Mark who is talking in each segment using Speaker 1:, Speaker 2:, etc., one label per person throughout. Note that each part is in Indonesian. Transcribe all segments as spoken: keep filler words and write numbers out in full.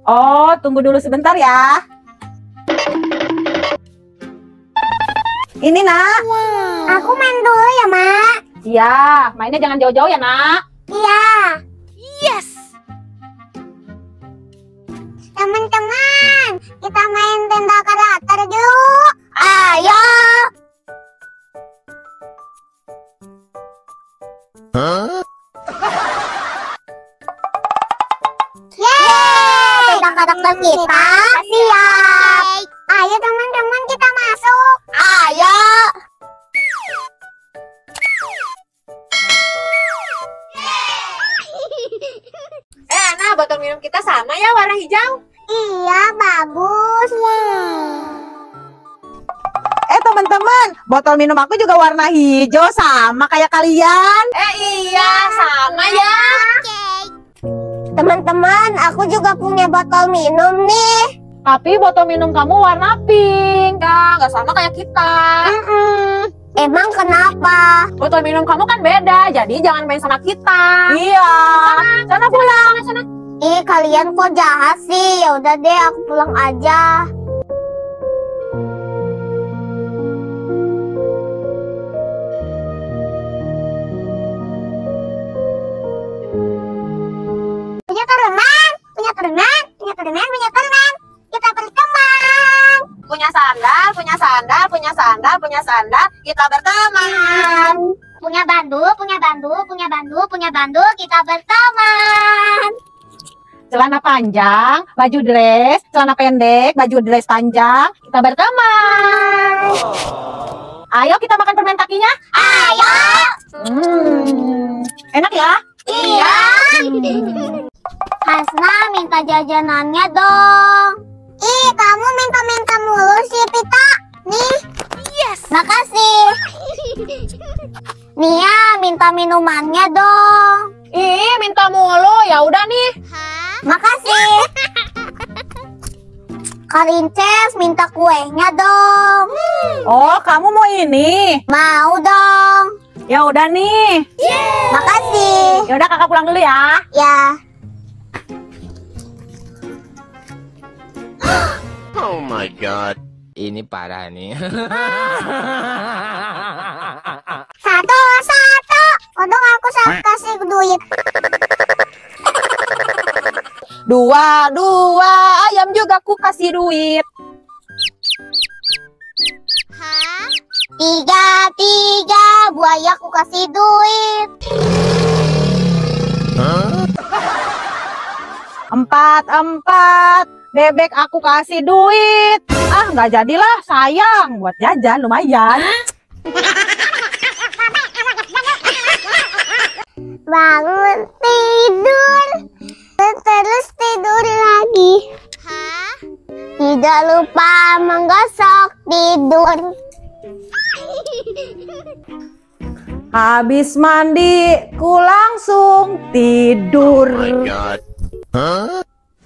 Speaker 1: Oh, tunggu dulu sebentar ya. Ini, Nak.
Speaker 2: Wow. Aku main dulu ya, Mak.
Speaker 1: Iya, mainnya jangan jauh-jauh ya, Nak.
Speaker 2: Iya.
Speaker 3: Yes.
Speaker 2: Teman-teman, kita main tenda karakter yuk. Ayo.
Speaker 4: Huh?
Speaker 2: Yeay, tenda karakter kita siap. Ayo teman-teman, kita masuk. Ayo.
Speaker 3: Eh, Ana, botol minum kita sama ya warna hijau?
Speaker 2: Iya, bagus.
Speaker 1: Eh, teman-teman, botol minum aku juga warna hijau sama kayak kalian.
Speaker 3: Eh, iya, sama ya.
Speaker 2: Teman-teman, aku juga punya botol minum nih.
Speaker 1: Tapi botol minum kamu warna pink.
Speaker 3: Enggak, enggak sama kayak kita.
Speaker 2: Mm-mm. Emang kenapa?
Speaker 3: Botol minum kamu kan beda, jadi jangan main sama kita.
Speaker 1: Iya.
Speaker 3: Sana pulang, sana.
Speaker 2: Ih, kalian kok jahat sih? Ya udah deh, aku pulang aja. Punya teman, punya teman, punya teman, punya teman. Kita berteman.
Speaker 3: Punya sandal, punya sandal, punya sandal, punya sandal, kita berteman.
Speaker 2: Punya bandu, punya bandu, punya bandu, punya bandu, kita berteman.
Speaker 1: Celana panjang, baju dress, celana pendek, baju dress panjang, kita berteman. Ayo kita makan permen kakinya.
Speaker 2: Ayo.
Speaker 1: Hmm, enak ya?
Speaker 2: Iya. Hasna minta jajanannya dong. Ih, kamu minta-minta mulu sih, Pita. Nih.
Speaker 3: Yes.
Speaker 2: Makasih. Nia, minta minumannya dong.
Speaker 3: Ih, minta mulu. Ya udah nih.
Speaker 2: Makasih. Karinces minta kuenya dong.
Speaker 1: Oh, kamu mau ini?
Speaker 2: Mau dong.
Speaker 1: Ya udah nih.
Speaker 2: Makasih.
Speaker 1: Ya udah kakak pulang dulu ya.
Speaker 2: Ya.
Speaker 4: Oh my god. Ini parah nih.
Speaker 2: Satu, satu. Untung aku saya kasih duit.
Speaker 1: Dua, dua, ayam juga ku kasih duit.
Speaker 2: Tiga, tiga. Buaya aku kasih duit.
Speaker 4: Huh?
Speaker 1: Empat, empat, bebek aku kasih duit. Ah, nggak jadilah, sayang. Buat jajan lumayan.
Speaker 2: Bangun tidur. Terus tidur lagi. Tidak lupa menggosok tidur.
Speaker 1: Habis mandi, ku langsung tidur.
Speaker 4: Oh my god. Huh?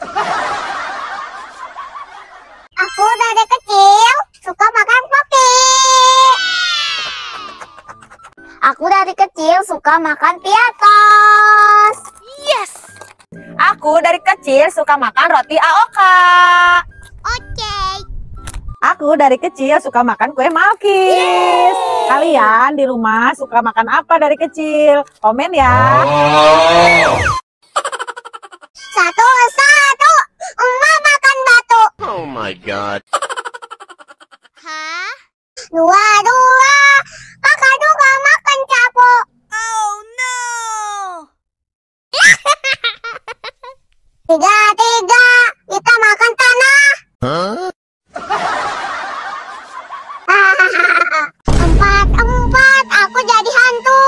Speaker 2: Aku dari kecil suka makan kopi. Aku dari kecil suka makan piatos.
Speaker 3: Yes.
Speaker 1: Aku dari kecil suka makan roti A O K.
Speaker 2: Oke.
Speaker 1: Aku dari kecil suka makan kue Malkis. Kalian di rumah suka makan apa dari kecil? Komen ya.
Speaker 2: Satu, satu. Emak makan batu.
Speaker 4: Oh my god.
Speaker 2: Dua, dua. Kakak juga makan capo.
Speaker 3: Oh no.
Speaker 2: Tiga, tiga. Kita makan tanah.
Speaker 4: Huh?
Speaker 2: Empat, empat. Aku jadi hantu.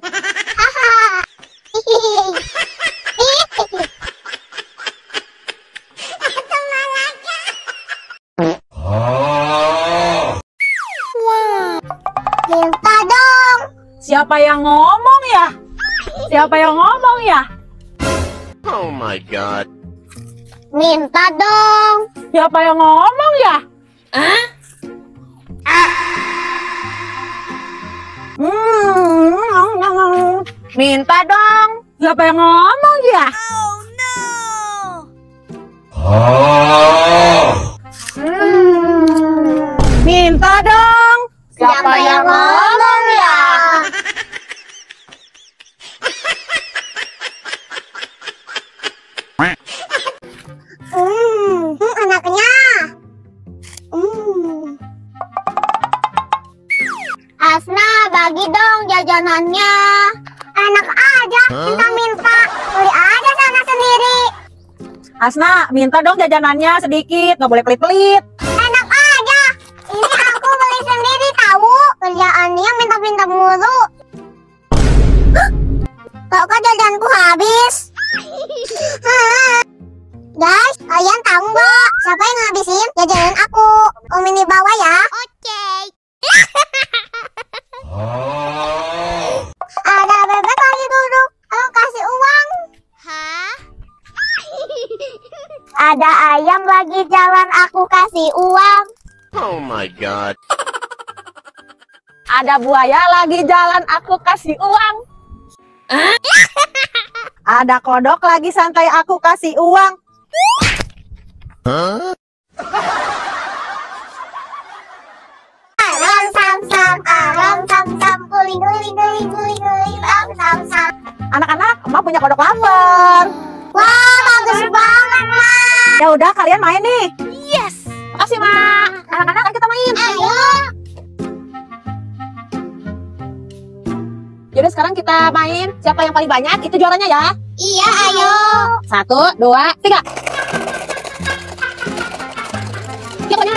Speaker 2: Minta dong.
Speaker 1: Siapa yang ngomong ya? Siapa yang ngomong ya?
Speaker 4: Oh my god.
Speaker 2: Minta dong.
Speaker 1: Siapa yang ngomong ya? Hmm, minta dong. Siapa yang ngomong ya?
Speaker 3: Oh no.
Speaker 1: Hmm, minta dong.
Speaker 2: Siapa yang ngomong ya? Hmm, hmm, anaknya. Hmm. Asna, bagi dong jajanannya. Enak aja, minta-minta. Beli aja sana sendiri.
Speaker 1: Asna, minta dong jajanannya sedikit, nggak boleh pelit-pelit.
Speaker 2: Enak aja. Ini aku beli sendiri tahu. Kerjaannya minta-minta mulu. Kok kok jajanku habis? Guys, kalian tahu nggak siapa yang ngabisin jajanan aku? Om ini bawa ya. Oke. Ada bebek lagi duduk. Aku kasih uang. Hah? Ada ayam lagi jalan. Aku kasih uang.
Speaker 4: Oh my god.
Speaker 1: Ada buaya lagi jalan, aku kasih uang. Ada kodok lagi santai, aku kasih uang.
Speaker 4: Huh?
Speaker 2: Aram sam sam, aram sam sam, guling guling guling guling guling, aram sam sam.
Speaker 1: Anak-anak, emak punya kodok lapar.
Speaker 2: Wah, bagus banget, Ma.
Speaker 1: Ya udah, kalian main nih. Yes. Makasih, Mak. Anak-anak, ayo kita main.
Speaker 2: Ayo.
Speaker 1: Yaudah, sekarang kita main. Siapa yang paling banyak, itu juaranya ya.
Speaker 2: Iya, ayo.
Speaker 1: Satu, dua, tiga. Siapanya?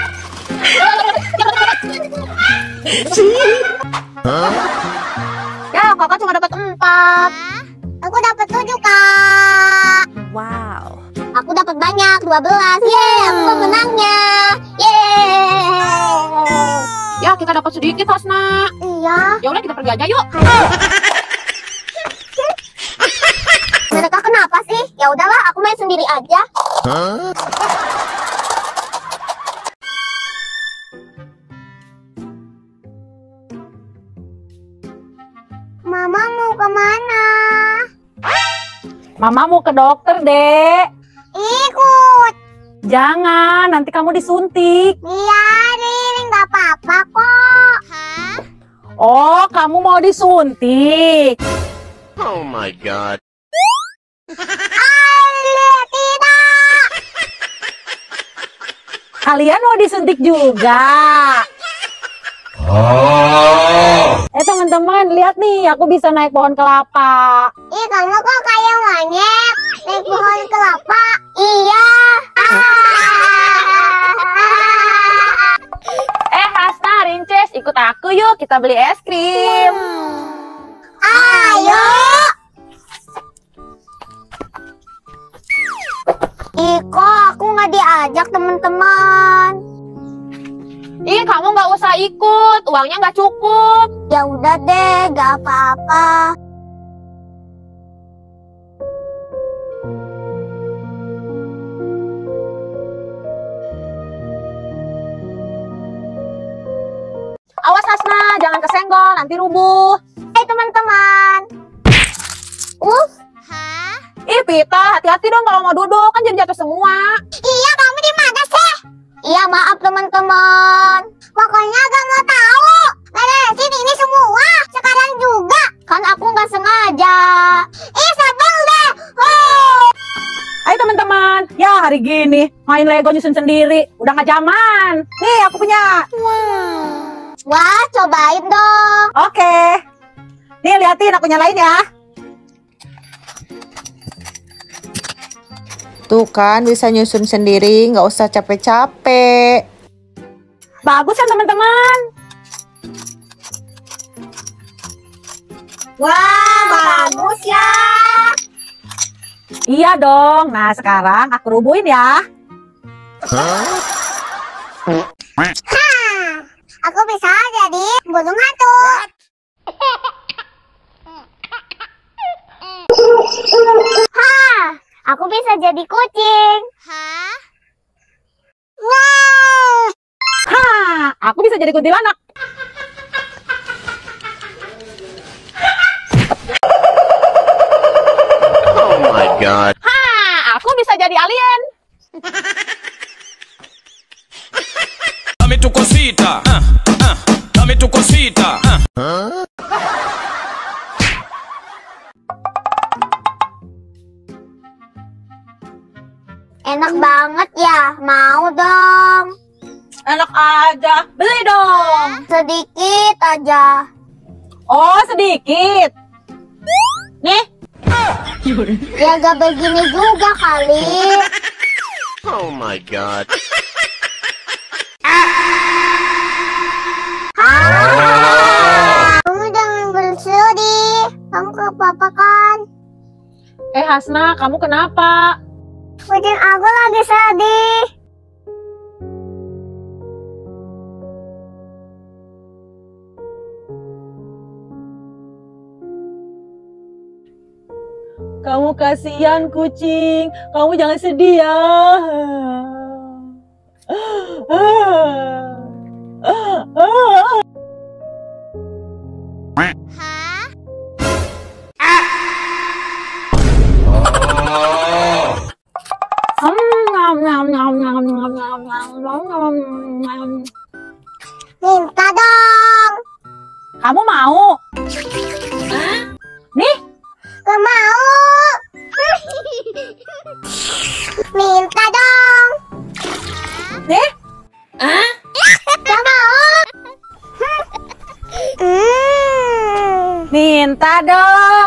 Speaker 4: Huh?
Speaker 1: Ya, kakak cuma dapat empat.
Speaker 2: Aku dapat tujuh, Kak.
Speaker 1: Wow.
Speaker 2: Aku dapat banyak, dua belas. Yeay, aku pemenangnya. Yeay.
Speaker 1: Ya, kita dapat sedikit, Hasna.
Speaker 2: Iya.
Speaker 1: Ya udah, kita pergi aja yuk.
Speaker 2: Mereka kenapa sih? Ya udahlah, aku main sendiri aja.
Speaker 4: Huh?
Speaker 2: Mama mau kemana?
Speaker 1: Mama mau ke dokter, Dek.
Speaker 2: Ikut.
Speaker 1: Jangan, nanti kamu disuntik.
Speaker 2: Biarin, nggak apa-apa kok. Hah?
Speaker 1: Oh, kamu mau disuntik.
Speaker 4: Oh my god.
Speaker 2: Aduh, tidak.
Speaker 1: Kalian mau disuntik juga. Eh teman-teman, lihat nih, aku bisa naik pohon kelapa.
Speaker 2: Ih, kamu kok kayak monyet naik pohon kelapa? Iya.
Speaker 1: Eh Hasna, Rinces, ikut aku yuk, kita beli es krim.
Speaker 2: Ayo. Iko, aku nggak diajak teman-teman.
Speaker 1: Ih, kamu nggak usah ikut, uangnya nggak cukup.
Speaker 2: Ya udah deh, gak apa-apa.
Speaker 1: Awas Hasna, jangan kesenggol, nanti rubuh.
Speaker 2: Hai teman-teman. Uh, hah?
Speaker 1: Ih Pita, hati-hati dong kalau mau duduk, kan jadi jatuh semua.
Speaker 2: Iya, kamu di mana sih? Iya, maaf teman-teman. Pokoknya gak mau tahu. Beresin ini semua sekarang juga. Kan aku nggak sengaja. Ih, sebel deh. Oh.
Speaker 1: Ayo teman-teman, ya hari gini main Lego nyusun sendiri, udah nggak zaman. Nih aku punya.
Speaker 2: Wah, cobain dong.
Speaker 1: Oke. Nih liatin aku nyalain ya.
Speaker 5: Tuh kan bisa nyusun sendiri, nggak usah capek-capek.
Speaker 1: Bagus kan teman-teman?
Speaker 2: Wah, bagus ya.
Speaker 1: Iya dong. Nah sekarang aku rubuhin ya.
Speaker 4: Huh?
Speaker 2: Hah, aku bisa jadi burung hantu. Hah, aku bisa jadi kucing. Hah? Wow.
Speaker 1: Hah, aku bisa jadi kuntilanak.
Speaker 4: Oh my god.
Speaker 1: Hah, aku bisa jadi alien.
Speaker 6: Dame tu cosita, uh, uh, dame tu cosita. Uh.
Speaker 2: Enak banget ya, mau dong.
Speaker 1: Enak aja, beli dong.
Speaker 2: Sedikit aja.
Speaker 1: Oh, sedikit. Nih.
Speaker 2: Ya gak begini juga kali.
Speaker 4: Oh my god.
Speaker 2: Kamu jangan bersedih. Kamu ke papa kan?
Speaker 1: Eh Hasna, kamu kenapa?
Speaker 2: Kucing aku lagi sedih.
Speaker 1: Kamu kasihan kucing. Kamu jangan sedih ya.
Speaker 2: Minta dong.
Speaker 1: Kamu mau? Nih.
Speaker 2: Gak mau. Minta dong.
Speaker 1: Nih.
Speaker 2: Gak mau. Hmm.
Speaker 1: Minta dong.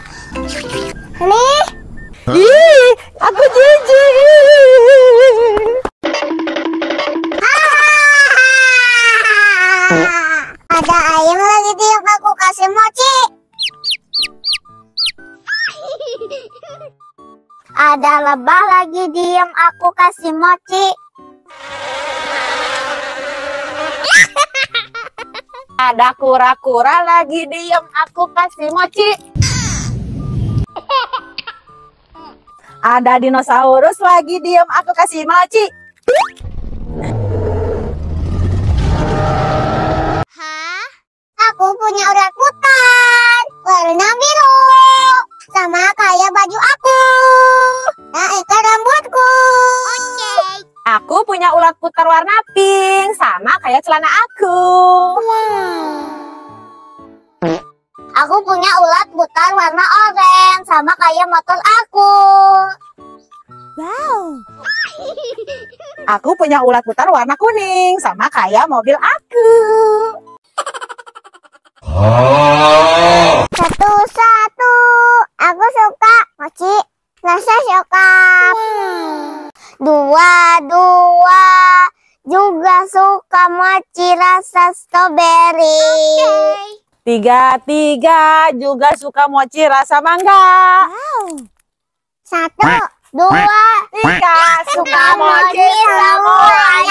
Speaker 2: Nih.
Speaker 1: Ih, aku jijik.
Speaker 2: Ada ayam lagi tiup aku kasih mochi. Ada lebah lagi diem aku kasih mochi.
Speaker 1: Ada kura-kura lagi diem aku kasih mochi. Ada dinosaurus lagi diem aku kasih mochi.
Speaker 2: Aku punya urat putar warna biru sama kayak baju aku. Nah, itu rambutku. Oke.
Speaker 1: Aku punya ulat putar warna pink sama kayak celana aku.
Speaker 2: Aku punya ulat putar warna oranye sama kayak motor aku. Wow.
Speaker 1: Aku punya ulat putar warna kuning sama kayak mobil aku.
Speaker 2: Satu-satu. Aku suka mochi rasa coklat. Dua-dua. Juga suka mochi rasa stroberi.
Speaker 1: Tiga-tiga juga suka mochi rasa mangga.
Speaker 2: Satu, dua,
Speaker 1: Tiga suka
Speaker 2: mochi
Speaker 1: mochi
Speaker 2: semuanya.